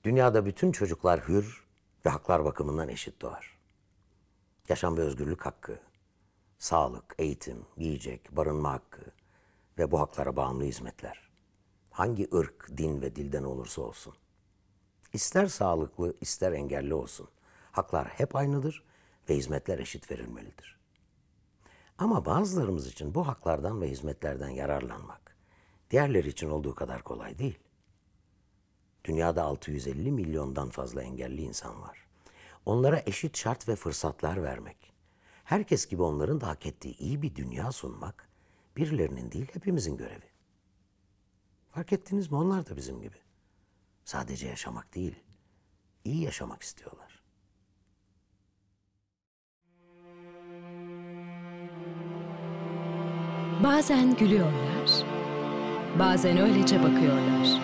Dünyada bütün çocuklar hür ve haklar bakımından eşit doğar. Yaşam ve özgürlük hakkı, sağlık, eğitim, yiyecek, barınma hakkı ve bu haklara bağımlı hizmetler. Hangi ırk, din ve dilden olursa olsun. İster sağlıklı, ister engelli olsun. Haklar hep aynıdır ve hizmetler eşit verilmelidir. Ama bazılarımız için bu haklardan ve hizmetlerden yararlanmak, diğerleri için olduğu kadar kolay değil. Dünyada 650 milyondan fazla engelli insan var. Onlara eşit şart ve fırsatlar vermek, herkes gibi onların da hak ettiği iyi bir dünya sunmak, birilerinin değil hepimizin görevi. Fark ettiniz mi? Onlar da bizim gibi. Sadece yaşamak değil, iyi yaşamak istiyorlar. Bazen gülüyorlar, bazen öylece bakıyorlar.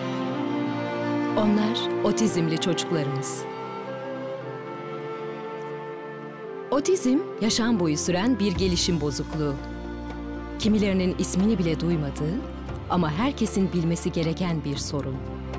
Onlar otizmli çocuklarımız. Otizm, yaşam boyu süren bir gelişim bozukluğu. Kimilerinin ismini bile duymadığı ama herkesin bilmesi gereken bir sorun.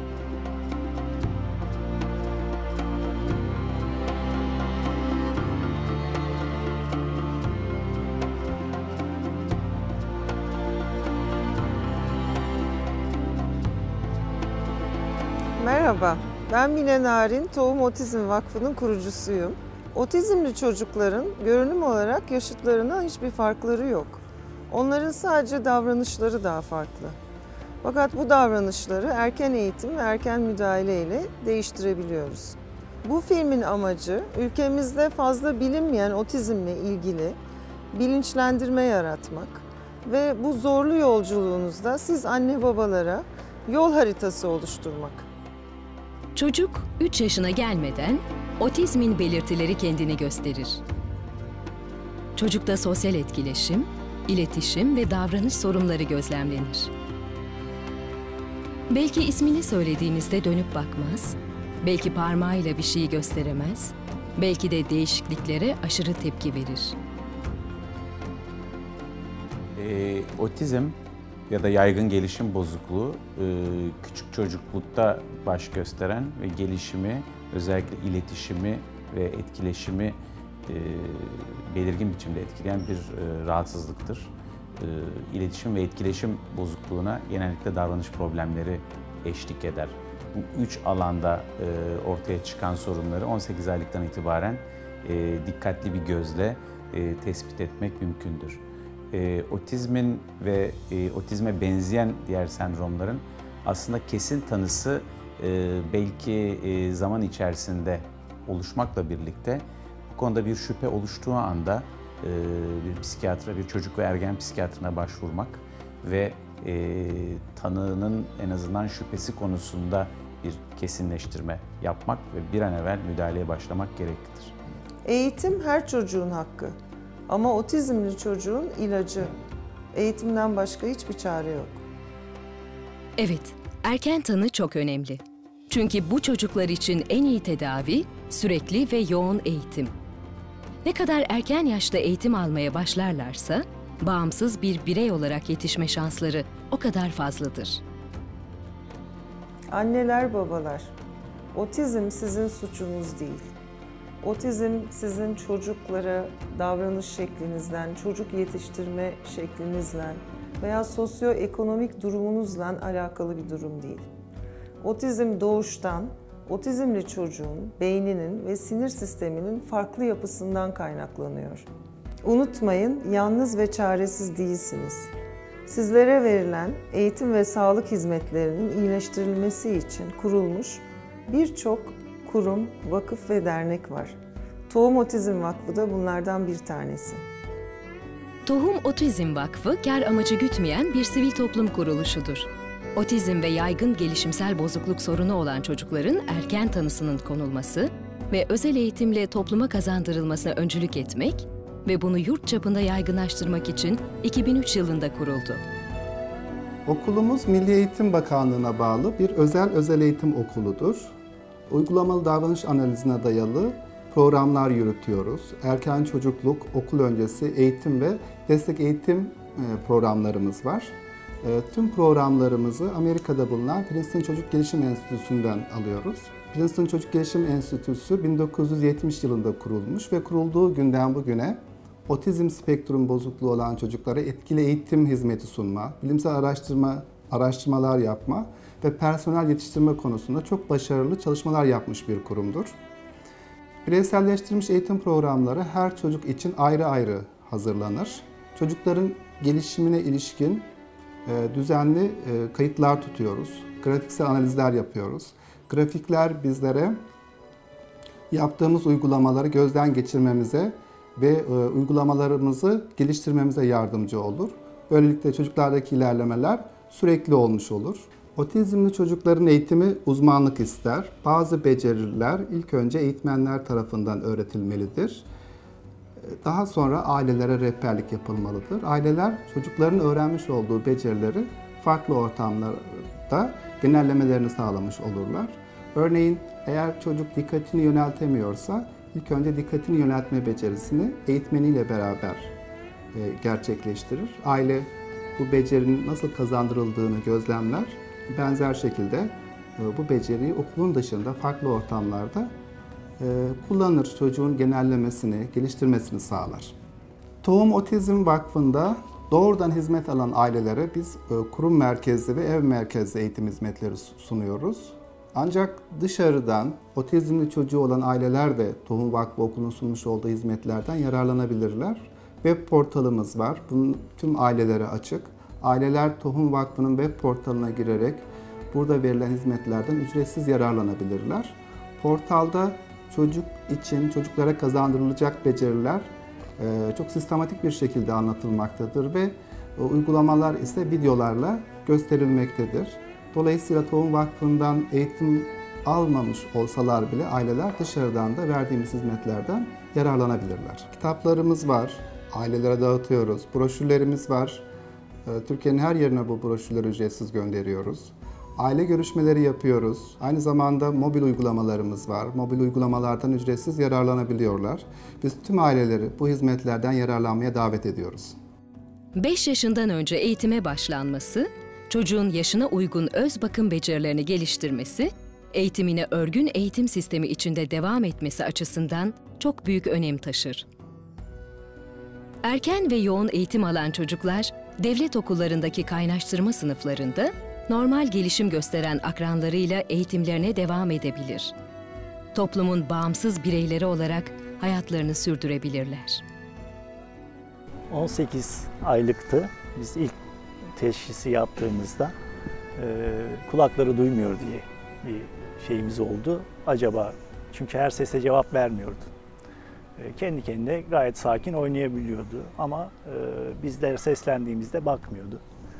Merhaba, ben Mine Narin, Tohum Otizm Vakfı'nın kurucusuyum. Otizmli çocukların görünüm olarak yaşıtlarından hiçbir farkları yok. Onların sadece davranışları daha farklı. Fakat bu davranışları erken eğitim ve erken müdahale ile değiştirebiliyoruz. Bu filmin amacı ülkemizde fazla bilinmeyen otizmle ilgili bilinçlendirme yaratmak ve bu zorlu yolculuğunuzda siz anne babalara yol haritası oluşturmak. Çocuk 3 yaşına gelmeden otizmin belirtileri kendini gösterir. Çocukta sosyal etkileşim, iletişim ve davranış sorunları gözlemlenir. Belki ismini söylediğinizde dönüp bakmaz, belki parmağıyla bir şey gösteremez, belki de değişikliklere aşırı tepki verir. Otizm ya da yaygın gelişim bozukluğu küçük çocuklukta baş gösteren ve gelişimi, özellikle iletişimi ve etkileşimi belirgin biçimde etkileyen bir rahatsızlıktır. İletişim ve etkileşim bozukluğuna genellikle davranış problemleri eşlik eder. Bu üç alanda ortaya çıkan sorunları 18 aylıktan itibaren dikkatli bir gözle tespit etmek mümkündür. Otizmin ve otizme benzeyen diğer sendromların aslında kesin tanısı belki zaman içerisinde oluşmakla birlikte bu konuda bir şüphe oluştuğu anda bir psikiyatra, bir çocuk ve ergen psikiyatrına başvurmak ve tanının en azından şüphesi konusunda bir kesinleştirme yapmak ve bir an evvel müdahaleye başlamak gereklidir. Eğitim her çocuğun hakkı. Ama otizmli çocuğun ilacı. Eğitimden başka hiçbir çare yok. Evet, erken tanı çok önemli. Çünkü bu çocuklar için en iyi tedavi sürekli ve yoğun eğitim. Ne kadar erken yaşta eğitim almaya başlarlarsa, bağımsız bir birey olarak yetişme şansları o kadar fazladır. Anneler, babalar, otizm sizin suçunuz değil. Otizm sizin çocuklara davranış şeklinizden, çocuk yetiştirme şeklinizden veya sosyoekonomik durumunuzla alakalı bir durum değil. Otizm doğuştan, otizmli çocuğun beyninin ve sinir sisteminin farklı yapısından kaynaklanıyor. Unutmayın, yalnız ve çaresiz değilsiniz. Sizlere verilen eğitim ve sağlık hizmetlerinin iyileştirilmesi için kurulmuş birçok kurum, vakıf ve dernek var. Tohum Otizm Vakfı da bunlardan bir tanesi. Tohum Otizm Vakfı, kar amacı gütmeyen bir sivil toplum kuruluşudur. Otizm ve yaygın gelişimsel bozukluk sorunu olan çocukların erken tanısının konulması ve özel eğitimle topluma kazandırılmasına öncülük etmek ve bunu yurt çapında yaygınlaştırmak için 2003 yılında kuruldu. Okulumuz Milli Eğitim Bakanlığı'na bağlı bir özel eğitim okuludur. Uygulamalı davranış analizine dayalı programlar yürütüyoruz. Erken çocukluk, okul öncesi eğitim ve destek eğitim programlarımız var. Tüm programlarımızı Amerika'da bulunan Princeton Çocuk Gelişim Enstitüsü'nden alıyoruz. Princeton Çocuk Gelişim Enstitüsü 1970 yılında kurulmuş ve kurulduğu günden bugüne otizm spektrum bozukluğu olan çocuklara etkili eğitim hizmeti sunma, bilimsel araştırmalar yapma ve personel yetiştirme konusunda çok başarılı çalışmalar yapmış bir kurumdur. Bireyselleştirilmiş eğitim programları her çocuk için ayrı ayrı hazırlanır. Çocukların gelişimine ilişkin düzenli kayıtlar tutuyoruz. Grafiksel analizler yapıyoruz. Grafikler bizlere yaptığımız uygulamaları gözden geçirmemize ve uygulamalarımızı geliştirmemize yardımcı olur. Böylelikle çocuklardaki ilerlemeler sürekli olmuş olur. Otizmli çocukların eğitimi uzmanlık ister. Bazı beceriler ilk önce eğitmenler tarafından öğretilmelidir. Daha sonra ailelere rehberlik yapılmalıdır. Aileler çocukların öğrenmiş olduğu becerileri farklı ortamlarda genellemelerini sağlamış olurlar. Örneğin eğer çocuk dikkatini yöneltemiyorsa ilk önce dikkatini yöneltme becerisini eğitmeniyle beraber gerçekleştirir. Aile bu becerinin nasıl kazandırıldığını gözlemler. Benzer şekilde bu beceriyi okulun dışında farklı ortamlarda kullanır. Çocuğun genellemesini, geliştirmesini sağlar. Tohum Otizm Vakfı'nda doğrudan hizmet alan ailelere biz kurum merkezli ve ev merkezli eğitim hizmetleri sunuyoruz. Ancak dışarıdan otizmli çocuğu olan aileler de Tohum Vakfı Okulu'nun sunmuş olduğu hizmetlerden yararlanabilirler. Web portalımız var. Bunun tüm ailelere açık. Aileler Tohum Vakfı'nın web portalına girerek burada verilen hizmetlerden ücretsiz yararlanabilirler. Portalda çocuk için çocuklara kazandırılacak beceriler çok sistematik bir şekilde anlatılmaktadır ve uygulamalar ise videolarla gösterilmektedir. Dolayısıyla Tohum Vakfı'ndan eğitim almamış olsalar bile aileler dışarıdan da verdiğimiz hizmetlerden yararlanabilirler. Kitaplarımız var, ailelere dağıtıyoruz. Broşürlerimiz var. Türkiye'nin her yerine bu broşürleri ücretsiz gönderiyoruz. Aile görüşmeleri yapıyoruz. Aynı zamanda mobil uygulamalarımız var. Mobil uygulamalardan ücretsiz yararlanabiliyorlar. Biz tüm aileleri bu hizmetlerden yararlanmaya davet ediyoruz. 5 yaşından önce eğitime başlanması, çocuğun yaşına uygun öz bakım becerilerini geliştirmesi, eğitimine örgün eğitim sistemi içinde devam etmesi açısından çok büyük önem taşır. Erken ve yoğun eğitim alan çocuklar, devlet okullarındaki kaynaştırma sınıflarında normal gelişim gösteren akranlarıyla eğitimlerine devam edebilir. Toplumun bağımsız bireyleri olarak hayatlarını sürdürebilirler. 18 aylıktı. Biz ilk teşhisi yaptığımızda kulakları duymuyor diye bir şeyimiz oldu. Acaba çünkü her sese cevap vermiyordu. Kendi kendine gayet sakin oynayabiliyordu ama bizler seslendiğimizde bakmıyordu.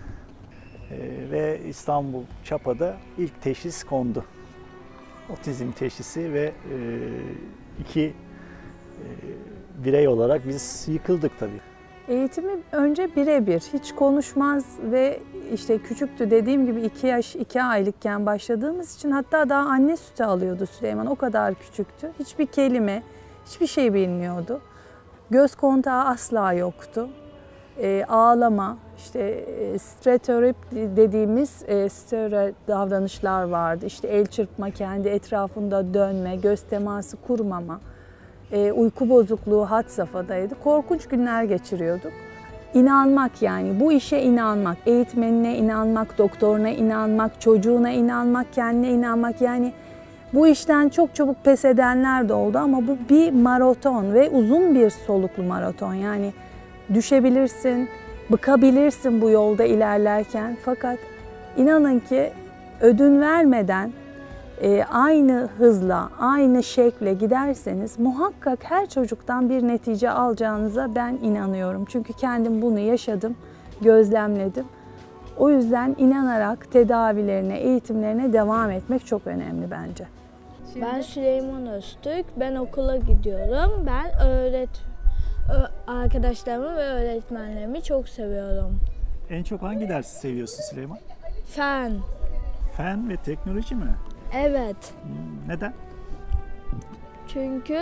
Ve İstanbul Çapa'da ilk teşhis kondu. Otizm teşhisi ve iki birey olarak biz yıkıldık tabii. Eğitimi önce birebir, hiç konuşmaz ve işte küçüktü, dediğim gibi 2 aylıkken başladığımız için hatta daha anne sütü alıyordu Süleyman, o kadar küçüktü. Hiçbir kelime, hiçbir şey bilmiyordu. Göz kontağı asla yoktu. Ağlama, işte stereotip dediğimiz stereo davranışlar vardı. İşte el çırpma, kendi etrafında dönme, göz teması kurmama, uyku bozukluğu had safhadaydı. Korkunç günler geçiriyorduk. İnanmak, yani bu işe inanmak, eğitmenine inanmak, doktoruna inanmak, çocuğuna inanmak, kendine inanmak, yani bu işten çok çabuk pes edenler de oldu ama bu bir maraton ve uzun bir soluklu maraton. Yani düşebilirsin, bıkabilirsin bu yolda ilerlerken, fakat inanın ki ödün vermeden aynı hızla, aynı şekle giderseniz muhakkak her çocuktan bir netice alacağınıza ben inanıyorum. Çünkü kendim bunu yaşadım, gözlemledim. O yüzden inanarak tedavilerine, eğitimlerine devam etmek çok önemli bence. Ben Süleyman Öztürk, ben okula gidiyorum. Ben arkadaşlarımı ve öğretmenlerimi çok seviyorum. En çok hangi dersi seviyorsun Süleyman? Fen. Fen ve teknoloji mi? Evet. Neden? Çünkü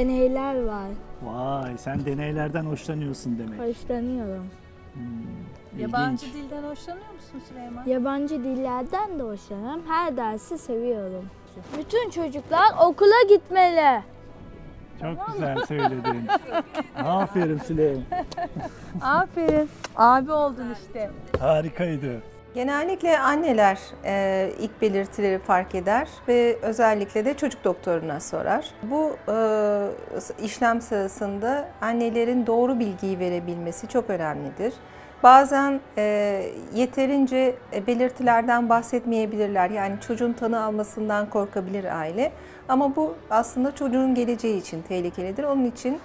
deneyler var. Vay, sen deneylerden hoşlanıyorsun demek. Hoşlanıyorum. Yabancı dilden hoşlanıyor musun Süleyman? Yabancı dillerden de hoşlanırım. Her dersi seviyorum. Bütün çocuklar okula gitmeli. Çok güzel söyledin. Aferin Süleyman. Aferin. Abi oldun işte. Harikaydı. Genellikle anneler ilk belirtileri fark eder ve özellikle de çocuk doktoruna sorar. Bu işlem sırasında annelerin doğru bilgiyi verebilmesi çok önemlidir. Bazen yeterince belirtilerden bahsetmeyebilirler. Yani çocuğun tanı almasından korkabilir aile. Ama bu aslında çocuğun geleceği için tehlikelidir. Onun için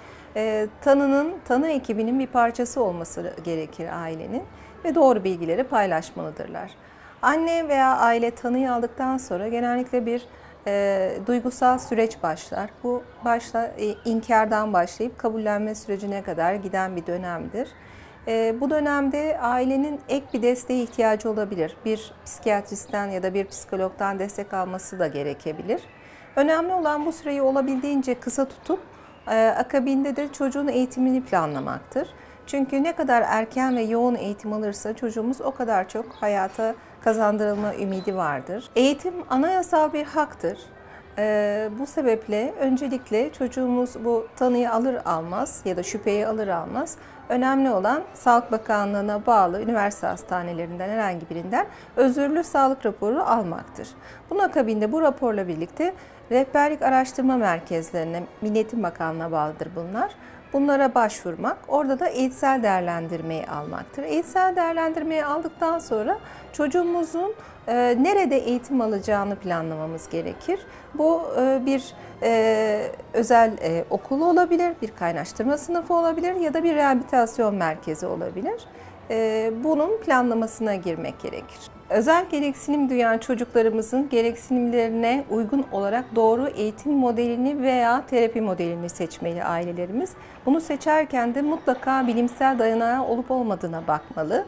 tanı ekibinin bir parçası olması gerekir ailenin ve doğru bilgileri paylaşmalıdırlar. Anne veya aile tanıyı aldıktan sonra genellikle bir duygusal süreç başlar. Bu başta inkardan başlayıp kabullenme sürecine kadar giden bir dönemdir. Bu dönemde ailenin ek bir desteğe ihtiyacı olabilir. Bir psikiyatristten ya da bir psikologdan destek alması da gerekebilir. Önemli olan bu süreyi olabildiğince kısa tutup akabinde de çocuğun eğitimini planlamaktır. Çünkü ne kadar erken ve yoğun eğitim alırsa çocuğumuz o kadar çok hayata kazandırılma ümidi vardır. Eğitim anayasal bir haktır. Bu sebeple öncelikle çocuğumuz bu tanıyı alır almaz ya da şüpheyi alır almaz önemli olan Sağlık Bakanlığı'na bağlı üniversite hastanelerinden herhangi birinden özürlü sağlık raporu almaktır. Bunun akabinde bu raporla birlikte rehberlik araştırma merkezlerine, Milli Eğitim Bakanlığı'na bağlıdır bunlar. Bunlara başvurmak, orada da eğitsel değerlendirmeyi almaktır. Eğitsel değerlendirmeyi aldıktan sonra çocuğumuzun nerede eğitim alacağını planlamamız gerekir. Bu bir özel okul olabilir, bir kaynaştırma sınıfı olabilir ya da bir rehabilitasyon merkezi olabilir. Bunun planlamasına girmek gerekir. Özel gereksinim duyan çocuklarımızın gereksinimlerine uygun olarak doğru eğitim modelini veya terapi modelini seçmeli ailelerimiz. Bunu seçerken de mutlaka bilimsel dayanağı olup olmadığına bakmalı.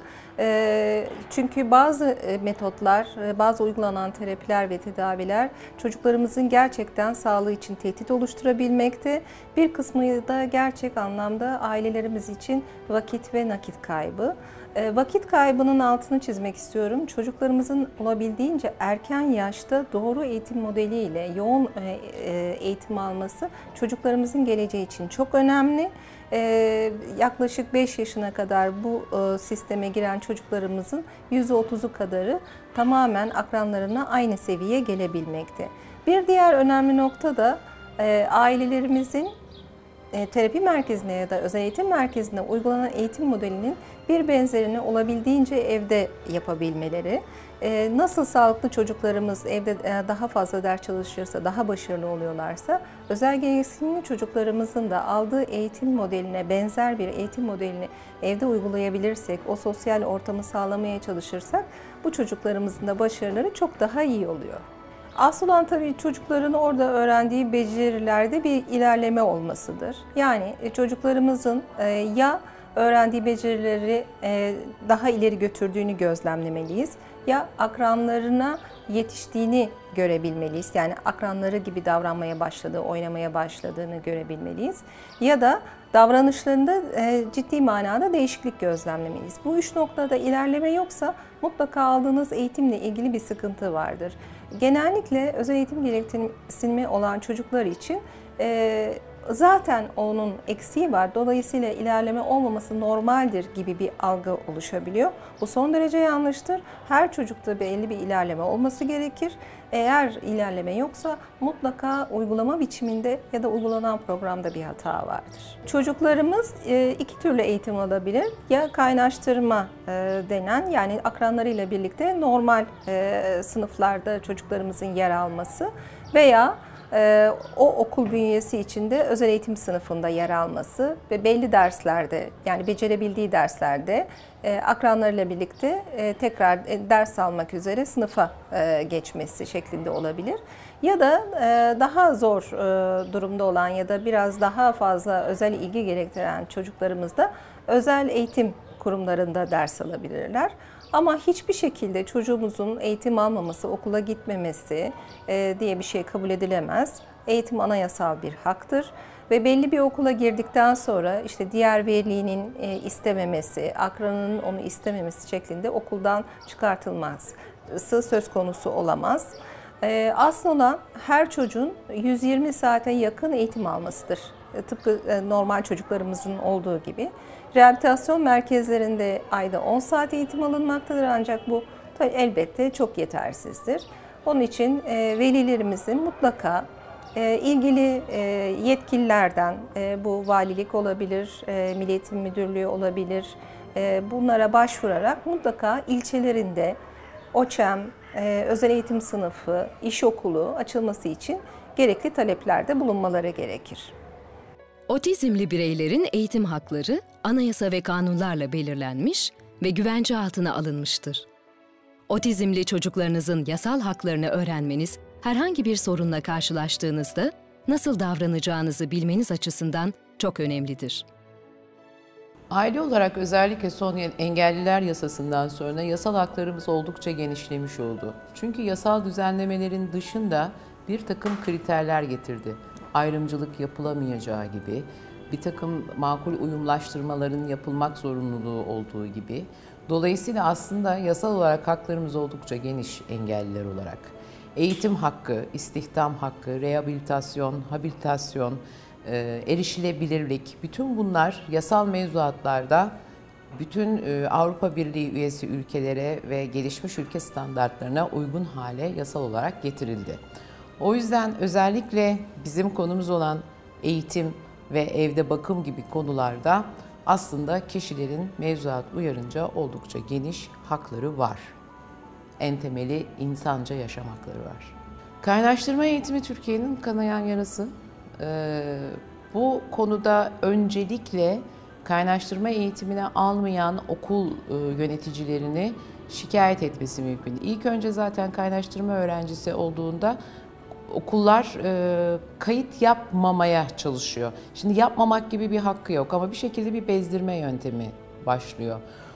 Çünkü bazı metotlar, bazı uygulanan terapiler ve tedaviler çocuklarımızın gerçekten sağlığı için tehdit oluşturabilmekte. Bir kısmı da gerçek anlamda ailelerimiz için vakit ve nakit kaybı. Vakit kaybının altını çizmek istiyorum. Çocuklarımızın olabildiğince erken yaşta doğru eğitim modeliyle yoğun eğitim alması çocuklarımızın geleceği için çok önemli. Yaklaşık 5 yaşına kadar bu sisteme giren çocuklarımızın %30'u kadarı tamamen akranlarına aynı seviyeye gelebilmekte. Bir diğer önemli nokta da ailelerimizin terapi merkezine ya da özel eğitim merkezine uygulanan eğitim modelinin bir benzerini olabildiğince evde yapabilmeleri. Nasıl sağlıklı çocuklarımız evde daha fazla ders çalışırsa, daha başarılı oluyorlarsa, özel gereksinimli çocuklarımızın da aldığı eğitim modeline benzer bir eğitim modelini evde uygulayabilirsek, o sosyal ortamı sağlamaya çalışırsak, bu çocuklarımızın da başarıları çok daha iyi oluyor. Asıl olan tabii çocukların orada öğrendiği becerilerde bir ilerleme olmasıdır. Yani çocuklarımızın ya öğrendiği becerileri daha ileri götürdüğünü gözlemlemeliyiz ya akranlarına yetiştiğini görebilmeliyiz. Yani akranları gibi davranmaya başladığı, oynamaya başladığını görebilmeliyiz. Ya da davranışlarında ciddi manada değişiklik gözlemlemeliyiz. Bu üç noktada ilerleme yoksa mutlaka aldığınız eğitimle ilgili bir sıkıntı vardır. Genellikle özel eğitim gereksinimi olan çocuklar için zaten onun eksiği var. Dolayısıyla ilerleme olmaması normaldir gibi bir algı oluşabiliyor. Bu son derece yanlıştır. Her çocukta belli bir ilerleme olması gerekir. Eğer ilerleme yoksa mutlaka uygulama biçiminde ya da uygulanan programda bir hata vardır. Çocuklarımız iki türlü eğitim alabilir. Ya kaynaştırma denen, yani akranlarıyla birlikte normal sınıflarda çocuklarımızın yer alması veya o okul bünyesi içinde özel eğitim sınıfında yer alması ve belli derslerde, yani becerebildiği derslerde akranlarıyla birlikte tekrar ders almak üzere sınıfa geçmesi şeklinde olabilir. Ya da daha zor durumda olan ya da biraz daha fazla özel ilgi gerektiren çocuklarımız da özel eğitim kurumlarında ders alabilirler. Ama hiçbir şekilde çocuğumuzun eğitim almaması, okula gitmemesi diye bir şey kabul edilemez. Eğitim anayasal bir haktır ve belli bir okula girdikten sonra işte diğer velinin istememesi, akranının onu istememesi şeklinde okuldan çıkartılması söz konusu olamaz. Asıl olan her çocuğun 120 saate yakın eğitim almasıdır. Tıpkı normal çocuklarımızın olduğu gibi. Rehabilitasyon merkezlerinde ayda 10 saat eğitim alınmaktadır ancak bu elbette çok yetersizdir. Onun için velilerimizin mutlaka ilgili yetkililerden, bu valilik olabilir, Milli Eğitim Müdürlüğü olabilir, bunlara başvurarak mutlaka ilçelerinde OÇEM, özel eğitim sınıfı, iş okulu açılması için gerekli taleplerde bulunmaları gerekir. Otizmli bireylerin eğitim hakları anayasa ve kanunlarla belirlenmiş ve güvence altına alınmıştır. Otizmli çocuklarınızın yasal haklarını öğrenmeniz, herhangi bir sorunla karşılaştığınızda nasıl davranacağınızı bilmeniz açısından çok önemlidir. Aile olarak özellikle son engelliler yasasından sonra yasal haklarımız oldukça genişlemiş oldu. Çünkü yasal düzenlemelerin dışında bir takım kriterler getirdi. Ayrımcılık yapılamayacağı gibi, bir takım makul uyumlaştırmaların yapılmak zorunluluğu olduğu gibi. Dolayısıyla aslında yasal olarak haklarımız oldukça geniş engelliler olarak. Eğitim hakkı, istihdam hakkı, rehabilitasyon, habilitasyon, erişilebilirlik, bütün bunlar yasal mevzuatlarda bütün Avrupa Birliği üyesi ülkelere ve gelişmiş ülke standartlarına uygun hale yasal olarak getirildi. O yüzden özellikle bizim konumuz olan eğitim ve evde bakım gibi konularda aslında kişilerin mevzuat uyarınca oldukça geniş hakları var. En temeli insanca yaşam hakları var. Kaynaştırma eğitimi Türkiye'nin kanayan yarası. Bu konuda öncelikle kaynaştırma eğitimine almayan okul yöneticilerini şikayet etmesi mümkün. İlk önce zaten kaynaştırma öğrencisi olduğunda okullar kayıt yapmamaya çalışıyor. Şimdi yapmamak gibi bir hakkı yok ama bir şekilde bir bezdirme yöntemi başlıyor.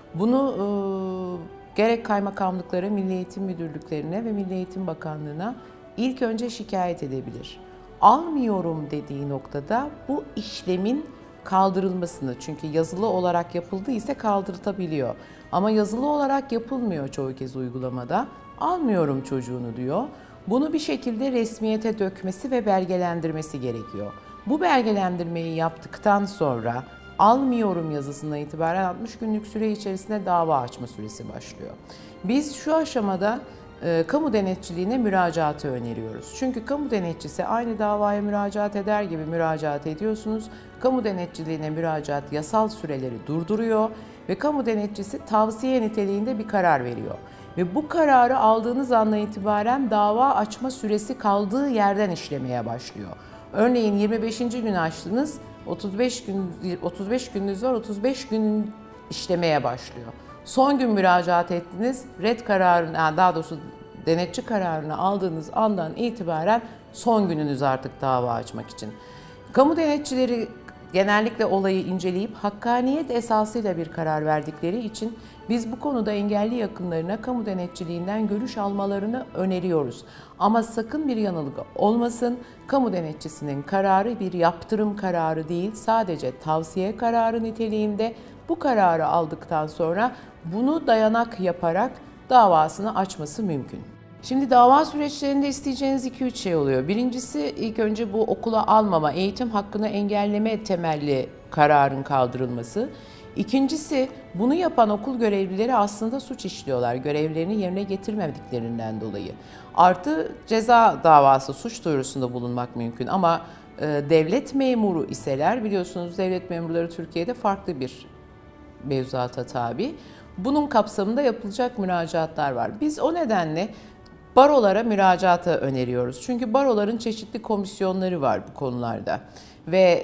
Bunu gerek kaymakamlıklara, Milli Eğitim Müdürlüklerine ve Milli Eğitim Bakanlığı'na ilk önce şikayet edebilir. Almıyorum dediği noktada bu işlemin kaldırılmasını, çünkü yazılı olarak yapıldıysa kaldırtabiliyor. Ama yazılı olarak yapılmıyor çoğu kez uygulamada. Almıyorum çocuğunu diyor. Bunu bir şekilde resmiyete dökmesi ve belgelendirmesi gerekiyor. Bu belgelendirmeyi yaptıktan sonra almıyorum yazısından itibaren 60 günlük süre içerisinde dava açma süresi başlıyor. Biz şu aşamada kamu denetçiliğine müracaatı öneriyoruz. Çünkü kamu denetçisi aynı davaya müracaat eder gibi müracaat ediyorsunuz. Kamu denetçiliğine müracaat yasal süreleri durduruyor ve kamu denetçisi tavsiye niteliğinde bir karar veriyor. Ve bu kararı aldığınız andan itibaren dava açma süresi kaldığı yerden işlemeye başlıyor. Örneğin 25. gün açtınız, 35 gününüz var, 35 gün işlemeye başlıyor. Son gün müracaat ettiniz, red kararını, yani daha doğrusu denetçi kararını aldığınız andan itibaren son gününüz artık dava açmak için. Kamu denetçileri genellikle olayı inceleyip hakkaniyet esasıyla bir karar verdikleri için biz bu konuda engelli yakınlarına kamu denetçiliğinden görüş almalarını öneriyoruz. Ama sakın bir yanılgı olmasın, kamu denetçisinin kararı bir yaptırım kararı değil, sadece tavsiye kararı niteliğinde. Bu kararı aldıktan sonra bunu dayanak yaparak davasını açması mümkün. Şimdi dava süreçlerinde isteyeceğiniz 2-3 şey oluyor. Birincisi ilk önce bu okula almama, eğitim hakkını engelleme temelli kararın kaldırılması. İkincisi bunu yapan okul görevlileri aslında suç işliyorlar görevlerini yerine getirmediklerinden dolayı. Artı ceza davası, suç duyurusunda bulunmak mümkün ama devlet memuru iseler, biliyorsunuz devlet memurları Türkiye'de farklı bir mevzuata tabi. Bunun kapsamında yapılacak müracaatlar var. Biz o nedenle barolara müracaatı öneriyoruz. Çünkü baroların çeşitli komisyonları var bu konularda. Ve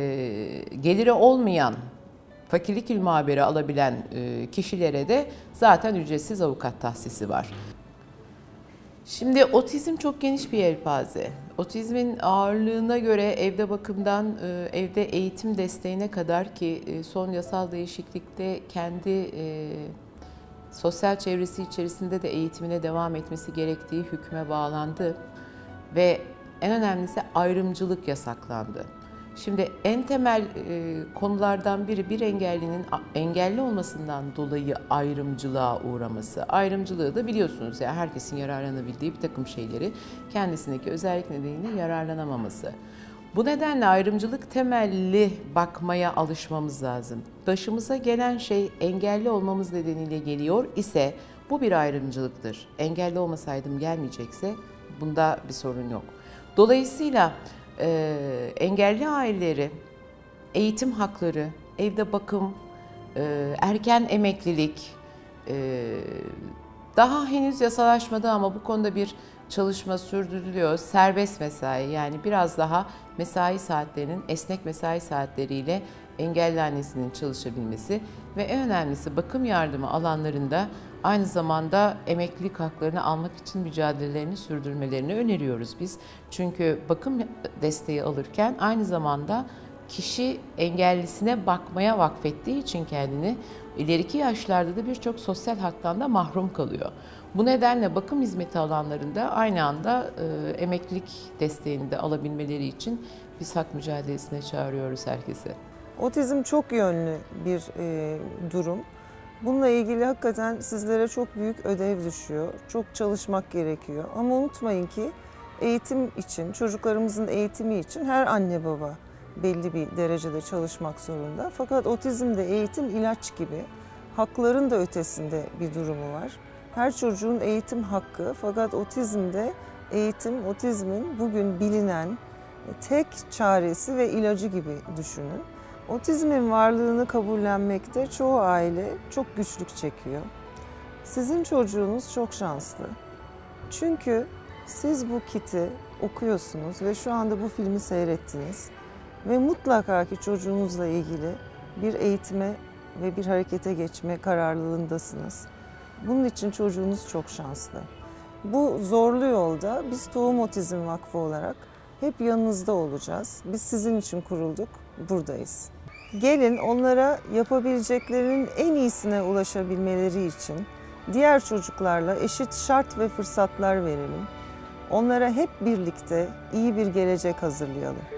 geliri olmayan, fakirlik ilmaberi alabilen kişilere de zaten ücretsiz avukat tahsisi var. Şimdi otizm çok geniş bir yelpaze. Otizmin ağırlığına göre evde bakımdan evde eğitim desteğine kadar ki son yasal değişiklikte kendi sosyal çevresi içerisinde de eğitimine devam etmesi gerektiği hükme bağlandı. Ve en önemlisi ayrımcılık yasaklandı. Şimdi en temel konulardan biri bir engellinin engelli olmasından dolayı ayrımcılığa uğraması. Ayrımcılığı da biliyorsunuz ya, herkesin yararlanabildiği bir takım şeyleri kendisindeki özellik nedeniyle yararlanamaması. Bu nedenle ayrımcılık temelli bakmaya alışmamız lazım. Başımıza gelen şey engelli olmamız nedeniyle geliyor ise bu bir ayrımcılıktır. Engelli olmasaydım gelmeyecekse bunda bir sorun yok. Dolayısıyla engelli aileleri, eğitim hakları, evde bakım, erken emeklilik, daha henüz yasalaşmadı ama bu konuda bir çalışma sürdürülüyor. Serbest mesai, yani biraz daha mesai saatlerinin esnek mesai saatleriyle engelli annesinin çalışabilmesi ve en önemlisi bakım yardımı alanlarında aynı zamanda emeklilik haklarını almak için mücadelelerini sürdürmelerini öneriyoruz biz. Çünkü bakım desteği alırken aynı zamanda kişi engellisine bakmaya vakfettiği için kendini ileriki yaşlarda da birçok sosyal haktan da mahrum kalıyor. Bu nedenle bakım hizmeti alanlarında aynı anda emeklilik desteğini de alabilmeleri için biz hak mücadelesine çağırıyoruz herkese. Otizm çok yönlü bir durum. Bununla ilgili hakikaten sizlere çok büyük ödev düşüyor. Çok çalışmak gerekiyor. Ama unutmayın ki eğitim için, çocuklarımızın eğitimi için her anne baba belli bir derecede çalışmak zorunda. Fakat otizmde eğitim ilaç gibi, hakların da ötesinde bir durumu var. Her çocuğun eğitim hakkı, fakat otizmde eğitim, otizmin bugün bilinen tek çaresi ve ilacı gibi düşünün. Otizmin varlığını kabullenmekte çoğu aile çok güçlük çekiyor. Sizin çocuğunuz çok şanslı. Çünkü siz bu kiti okuyorsunuz ve şu anda bu filmi seyrettiniz. Ve mutlaka ki çocuğunuzla ilgili bir eğitime ve bir harekete geçme kararlılığındasınız. Bunun için çocuğunuz çok şanslı. Bu zorlu yolda biz Tohum Otizm Vakfı olarak hep yanınızda olacağız. Biz sizin için kurulduk, buradayız. Gelin onlara yapabileceklerinin en iyisine ulaşabilmeleri için diğer çocuklarla eşit şart ve fırsatlar verelim. Onlara hep birlikte iyi bir gelecek hazırlayalım.